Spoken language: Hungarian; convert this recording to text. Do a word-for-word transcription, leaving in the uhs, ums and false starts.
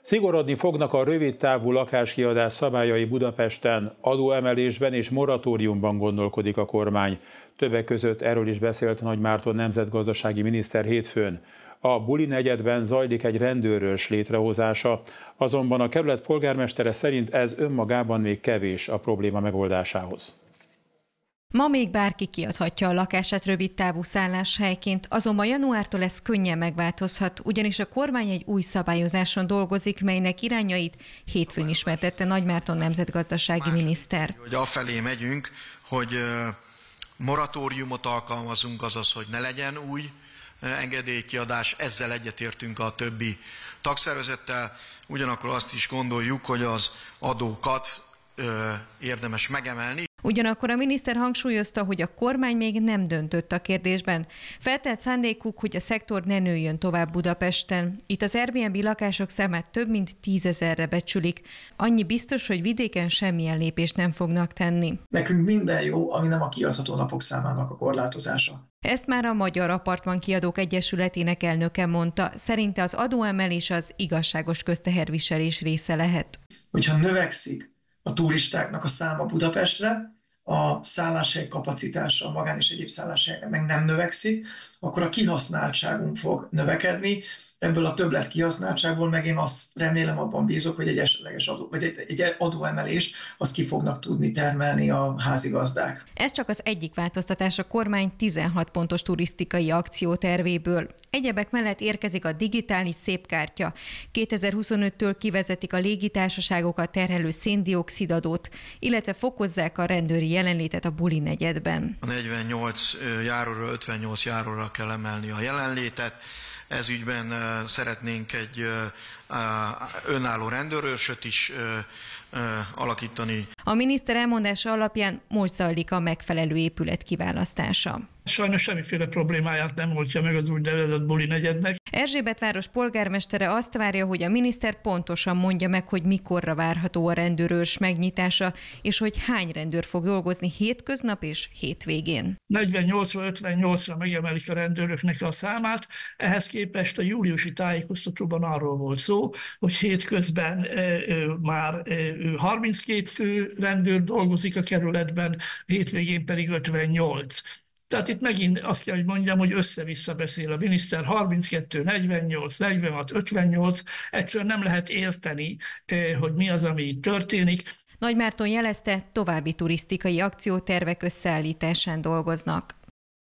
Szigorodni fognak a rövidtávú lakáskiadás szabályai Budapesten, adóemelésben és moratóriumban gondolkodik a kormány. Többek között erről is beszélt Nagy Márton nemzetgazdasági miniszter hétfőn. A Buli negyedben zajlik egy rendőrös létrehozása, azonban a kerület polgármestere szerint ez önmagában még kevés a probléma megoldásához. Ma még bárki kiadhatja a lakását rövidtávú szálláshelyként, azonban januártól ez könnyen megváltozhat, ugyanis a kormány egy új szabályozáson dolgozik, melynek irányait hétfőn ismertette Nagy Márton nemzetgazdasági miniszter. Hogy afelé megyünk, hogy moratóriumot alkalmazunk, azaz, hogy ne legyen új engedélykiadás, ezzel egyetértünk a többi tagszervezettel, ugyanakkor azt is gondoljuk, hogy az adókat érdemes megemelni. Ugyanakkor a miniszter hangsúlyozta, hogy a kormány még nem döntött a kérdésben. Feltett szándékuk, hogy a szektor ne nőjön tovább Budapesten. Itt az Airbnb lakások számát több mint tízezerre becsülik. Annyi biztos, hogy vidéken semmilyen lépést nem fognak tenni. Nekünk minden jó, ami nem a kiadható napok számának a korlátozása. Ezt már a Magyar Apartman Kiadók Egyesületének elnöke mondta. Szerinte az adóemelés az igazságos közteherviselés része lehet. Hogyha növekszik a turistáknak a száma Budapestre, a szálláshely kapacitása, a magán és egyéb szálláshelyek meg nem növekszik, akkor a kihasználtságunk fog növekedni. Ebből a többlet kihasználtságból meg én azt remélem, abban bízok, hogy egy esetleges adó, vagy egy, egy adóemelés, azt ki fognak tudni termelni a házigazdák. Ez csak az egyik változtatás a kormány tizenhat pontos turisztikai akciótervéből. Egyebek mellett érkezik a digitális szépkártya. kétezer-huszonöttől kivezetik a légitársaságokat terhelő széndioxidadót, illetve fokozzák a rendőri jelenlétet a Buli negyedben. A negyvennyolc járóról ötvennyolc járóra kell emelni a jelenlétet. Ez ügyben szeretnénk egy önálló rendőrőrsöt is alakítani. A miniszter elmondása alapján most zajlik a megfelelő épület kiválasztása. Sajnos semmiféle problémáját nem oldja meg az úgynevezett Buli negyednek. Erzsébetváros polgármestere azt várja, hogy a miniszter pontosan mondja meg, hogy mikorra várható a rendőrőrs megnyitása, és hogy hány rendőr fog dolgozni hétköznap és hétvégén. negyvennyolcról ötvennyolcra megemelik a rendőröknek a számát, ehhez képest a júliusi tájékoztatóban arról volt szó, hogy hétközben e, e, már e, harminckét fő rendőr dolgozik a kerületben, hétvégén pedig ötvennyolc. Tehát itt megint azt kell, hogy mondjam, hogy össze-vissza beszél a miniszter, harminckettő, negyvennyolc, negyvenhat, ötvennyolc, egyszerűen nem lehet érteni, hogy mi az, ami itt történik. Nagy Márton jelezte, további turisztikai akciótervek összeállításán dolgoznak.